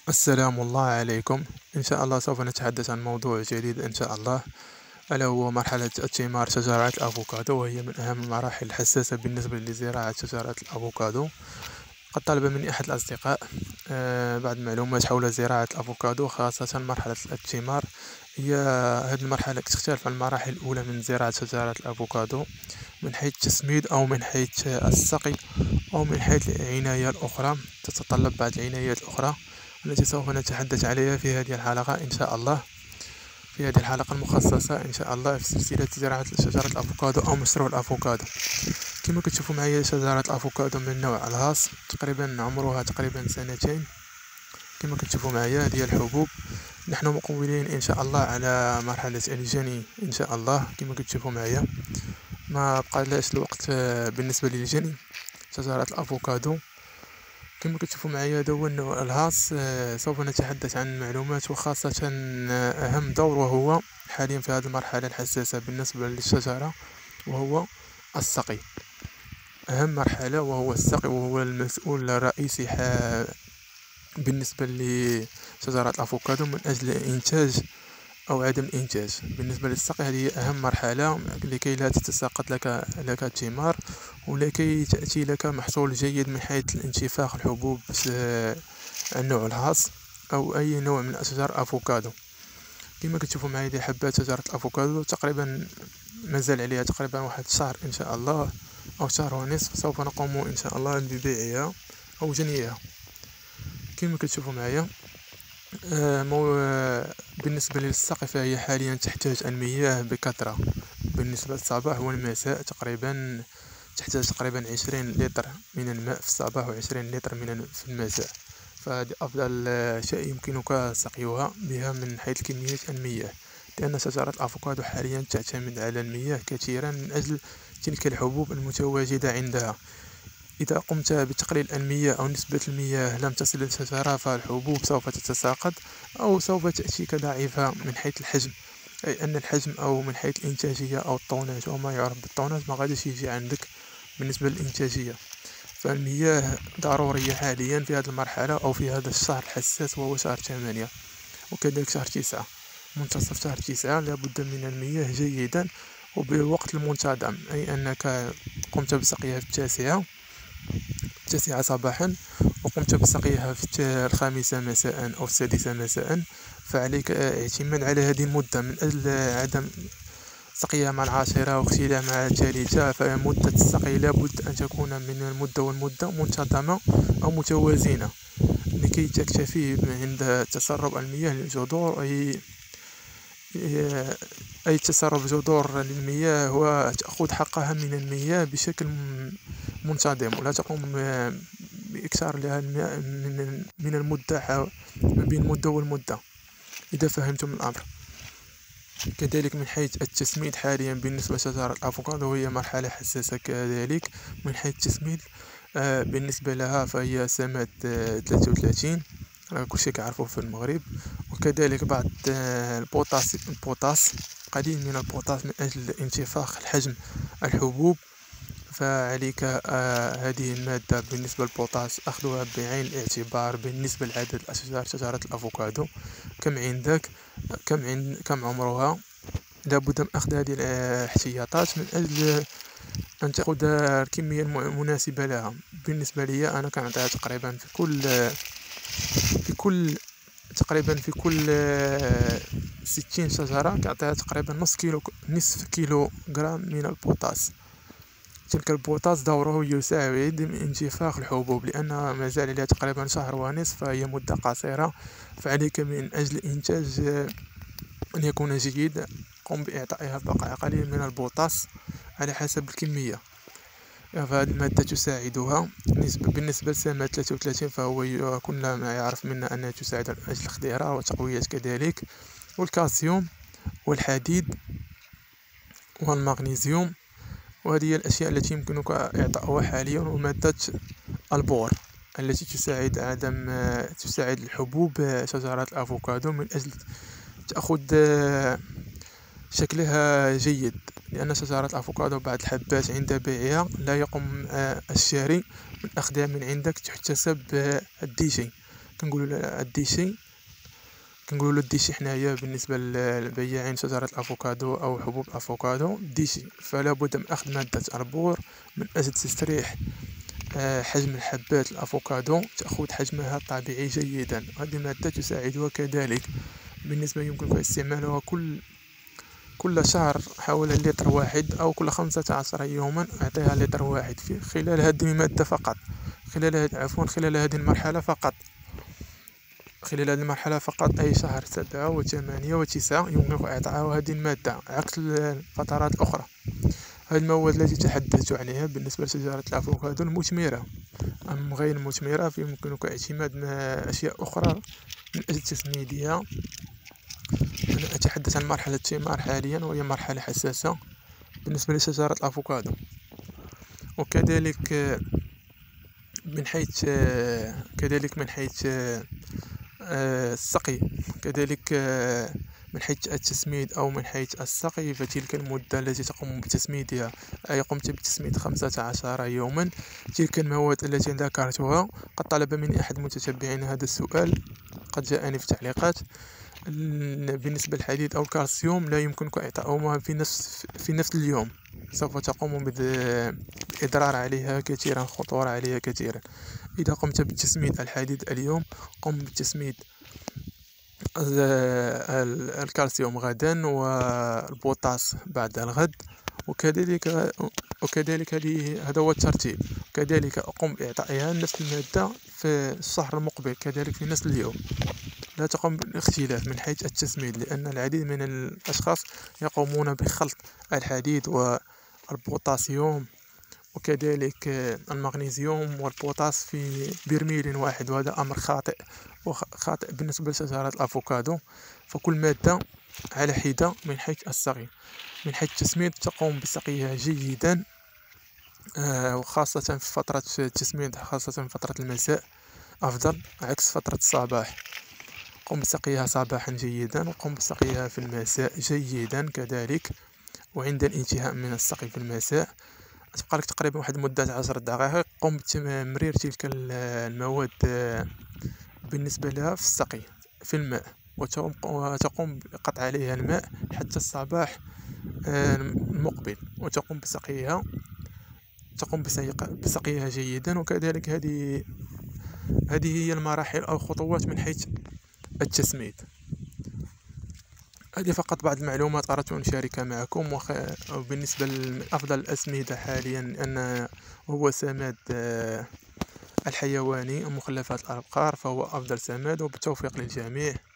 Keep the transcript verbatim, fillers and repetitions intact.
السلام الله عليكم. إن شاء الله سوف نتحدث عن موضوع جديد إن شاء الله، ألا هو مرحلة ثمار شجرات الأفوكادو، وهي من أهم المراحل الحساسة بالنسبة لزراعة شجرات الأفوكادو. قد طلب مني أحد الأصدقاء آه، بعض المعلومات حول زراعة الأفوكادو، خاصة مرحلة الثمار. هي هذه المرحلة تختلف عن المراحل الأولى من زراعة شجرات الأفوكادو، من حيث التسميد أو من حيث السقي أو من حيث العناية الأخرى. تتطلب بعض العنايات الأخرى التي سوف نتحدث عليها في هذه الحلقة إن شاء الله، في هذه الحلقة المخصصة إن شاء الله في سلسلة زراعة شجرة الأفوكادو أو مشروع الأفوكادو. كما كتشوفوا معايا شجرة الأفوكادو من نوع الهاص، تقريبا عمرها تقريبا سنتين. كما كتشوفوا معايا هذه الحبوب. نحن مقبلين إن شاء الله على مرحلة الجني إن شاء الله. كما كتشوفوا معايا ما بقى لاش الوقت آه، بالنسبة للجني شجرة الأفوكادو. كما كتشوفوا معايا هذا هو النوع الهاص. آه، سوف نتحدث عن معلومات، وخاصة آه، أهم دور وهو حاليا في هذه المرحلة الحساسة بالنسبة للشجرة، وهو السقي. أهم مرحلة وهو السقي، وهو المسؤول الرئيسي بالنسبة لشجرة الأفوكادو من أجل إنتاج أو عدم الإنتاج. بالنسبة للسقي هذه أهم مرحلة لكي لا تتساقط لك لك الثمار، ولكي تأتي لك محصول جيد من حيث الانتفاخ الحبوب آه، النوع الهاص أو أي نوع من أشجار الأفوكادو. كما كتشوفوا معي هذه حبات شجرة الأفوكادو، تقريبا مازال عليها تقريبا واحد الشهر إن شاء الله أو شهر ونصف، سوف نقوم إن شاء الله ببيعها أو جنيها. كما كتشوفوا معايا آه، مو آه، بالنسبة للسقي فهي حاليا تحتاج المياه بكثرة. بالنسبة للصباح والمساء تقريبا تحتاج تقريبا عشرين لتر من الماء في الصباح وعشرين لتر من الم- في المساء. فهذه أفضل آه، شيء يمكنك سقيها بها من حيث كمية المياه، لأن شجرة الأفوكادو حاليا تعتمد على المياه كثيرا من أجل تلك الحبوب المتواجدة عندها. إذا قمت بتقليل المياه أو نسبة المياه لم تصل للشجرة، فالحبوب سوف تتساقط أو سوف تأتيك ضعيفة من حيث الحجم، أي أن الحجم أو من حيث الإنتاجية أو الطوناج أو ما يعرف بالطوناج ما غاديش يجي عندك بالنسبة للإنتاجية. فالمياه ضرورية حاليا في هذه المرحلة أو في هذا الشهر الحساس وهو شهر ثمانية، وكذلك شهر تسعة. منتصف شهر تسعة لابد من المياه جيدا وبالوقت المنتظم، أي أنك قمت بسقيها في التاسعة التاسعة صباحا وقمت بسقيها في الت- الخامسة مساء أو السادسة مساء، فعليك اعتماد على هذه المدة من أجل عدم سقيها مع العاشرة واغسلها مع الثالثة. فمدة السقي لابد أن تكون من المدة والمدة منتظمة أو متوازنة، لكي تكتفي عند تسرب المياه للجذور. أي أي تسرب جذور للمياه وتأخذ حقها من المياه بشكل م- منتظم، ولا تقوم آه، بإكثار لها الماء من من المدة حا- ما بين مدة والمدة، إذا فهمتم الأمر. كذلك من حيث التسميد حاليا بالنسبة لشجرة الأفوكادو هي مرحلة حساسة كذلك من حيث التسميد. آه، بالنسبة لها فهي سمات آه، ثلاثة وثلاثين، آه، كلشي كيعرفوه في المغرب. وكذلك بعض آه، البوتاس البوتاس قليل من البوتاس من أجل انتفاخ الحجم الحبوب. فعليك آه هذه المادة بالنسبة للبوتاس أخذها بعين الاعتبار بالنسبة لعدد الأشجار شجرة الأفوكادو. كم عندك، كم عند كم عمرها. لابد من أخذ هذه الاحتياطات من أجل أن تأخذ الكمية الم- المناسبة لها. بالنسبة لي أنا كنعطيها تقريبا في كل في كل تقريبا في كل آه، ستين شجرة كنعطيها تقريبا نص كيلو نصف كيلو غرام من البوتاس. تلك البوتاس دوره يساعد من انتفاخ الحبوب، لأنها ما زال لها تقريبا شهر ونصف، فهي مدة قصيرة. فعليك من أجل إنتاج آه، أن يكون جيد، قم بإعطائها بقع قليل من البوتاس على حسب الكمية. فهذه المادة تساعدها. نسبة بالنسبة لسامة ثلاثة وثلاثين فهو ي- كل ما يعرف منا أنها تساعد على أجل الخضيرة وتقوية كذلك، والكالسيوم والحديد والمغنيسيوم. وهذه هي الأشياء التي يمكنك إعطاؤها حاليا. ومادة البور التي تساعد عدم تساعد الحبوب شجرات الأفوكادو من أجل تأخذ شكلها جيد، لأن شجرة الأفوكادو بعض الحبات عند بيعها لا يقوم الشاري من أخذها من عندك تحتسب الديجي. كنقولوا الديشي كنقولوا الديشي حنايا بالنسبه للبياعين شجره الافوكادو او حبوب الافوكادو. ديشي فلا بد من اخذ ماده البور من اجل تسريح حجم الحبات الافوكادو، تاخذ حجمها الطبيعي جيدا. هذه الماده تساعدها كذلك بالنسبه يمكنك استعمالها كل كل شهر حوالي لتر واحد او كل خمسة عشر يوما اعطيها لتر واحد في خلال هذه الماده فقط خلال هذه عفوا خلال هذه المرحله فقط خلال هذه المرحله فقط اي شهر سبعة وثمانية وتسعة يمكنك اعطاء هذه الماده عكس الفترات الاخرى. هذه المواد التي تحدثت عليها بالنسبه لشجره الافوكادو المثمره. أم غير المثمره فيمكنك اعتماد اشياء اخرى من اجل تسميدها. أنا أتحدث عن مرحلة الثمار حاليا وهي مرحلة حساسة بالنسبة لشجرة الأفوكادو. وكذلك من حيث كذلك من حيث السقي كذلك من حيث التسميد أو من حيث السقي، فتلك المدة التي تقوم بتسميدها أي قمت بتسميد خمسة عشر يوما. تلك المواد التي ذكرتها قد طلب مني أحد المتتبعين هذا السؤال، قد جاءني في التعليقات. بالنسبة للحديد أو الكالسيوم لا يمكنك إعطاؤهما في نفس في نفس اليوم، سوف تقوم بالإضرار عليها كثيرا، خطورة عليها كثيرا. إذا قمت بتسميد الحديد اليوم قم بتسميد الكالسيوم غدا والبوتاس بعد الغد، وكذلك وكذلك هذا هو الترتيب. كذلك أقوم بإعطائها نفس المادة في الشهر المقبل كذلك في نفس اليوم. لا تقوم بالاختلاف من حيث التسميد، لأن العديد من الأشخاص يقومون بخلط الحديد والبوتاسيوم وكذلك المغنيسيوم والبوتاس في برميل واحد، وهذا أمر خاطئ وخاطئ بالنسبة لشجرة الأفوكادو. فكل مادة على حدة من حيث السقي. من حيث التسميد تقوم بسقيها جيدا، آه وخاصة في فترة التسميد، خاصة في فترة المساء أفضل عكس فترة الصباح. قم بسقيها صباحا جيدا وقم بسقيها في المساء جيدا كذلك. وعند الانتهاء من السقي في المساء تبقى لك تقريبا واحد مدة عشر دقائق قم بتمرير تلك المواد بالنسبة لها في السقي في الماء، وتقوم بقطع عليها الماء حتى الصباح المقبل، وتقوم بسقيها تقوم بسقيها جيدا. وكذلك هذه هذه هي المراحل أو الخطوات من حيث التسميد. هذه فقط بعض المعلومات أردت أن أشاركها معكم. وخ... بالنسبة لأفضل الأسمدة حاليا أن هو سماد الحيواني مخلفات الأبقار، فهو أفضل سماد، وبالتوفيق للجميع.